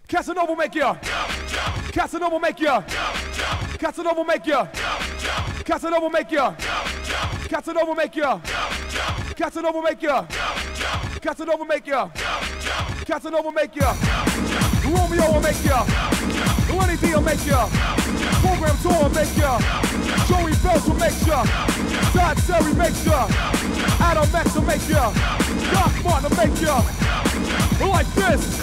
Casanova make ya. Casanova make ya. Casanova make ya. Casanova make ya. Casanova make ya. Casanova make ya. Casanova make ya. Casanova make ya. Romeo will make ya. Lenny D will make ya. Program Tour will make ya. Joey Bells will make ya. Todd Terry make ya. Adam Max will make ya. Doc Martin will make ya. Like this.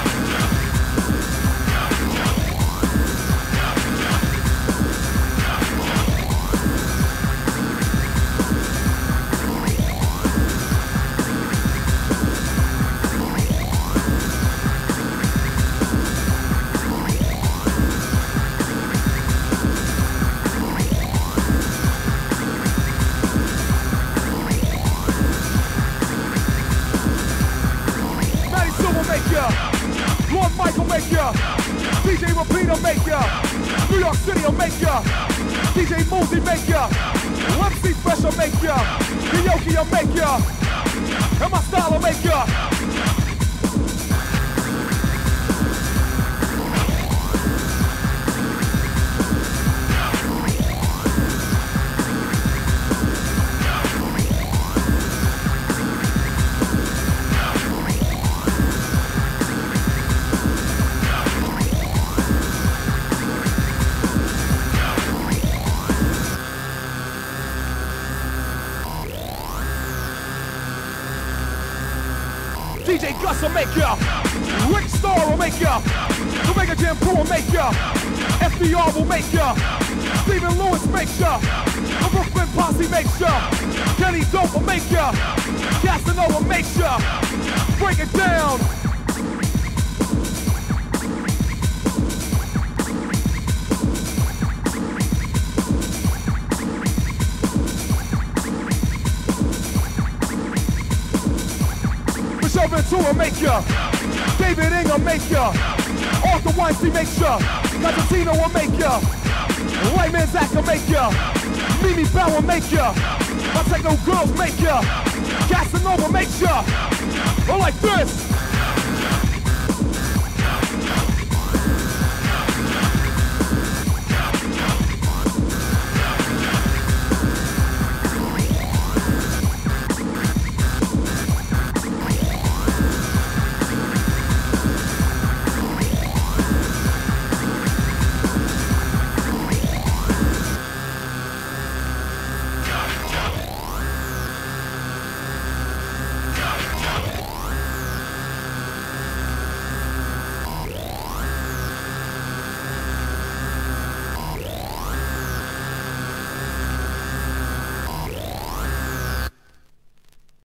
Lord Michael make ya. DJ Rapino make ya. New York City will make ya. DJ Moody make ya. MC Fresh will make ya. Yoki will make ya. And my style will make ya. DJ Gus will make ya. Rick Starr will make ya. Omega Jam Crew will make ya. FDR will make ya. Stephen Lewis makes ya. The Brooklyn Posse makes ya. Kenny Dope will make ya. Casanova makes ya. Break it down. Ventura make ya. David Ingham make ya. Arthur Weinstein make ya. Constantino will make ya. Lightman Zach will make ya. Mimi Bell will make ya. My Techno Girls make ya. Casanova makes ya. Or like this.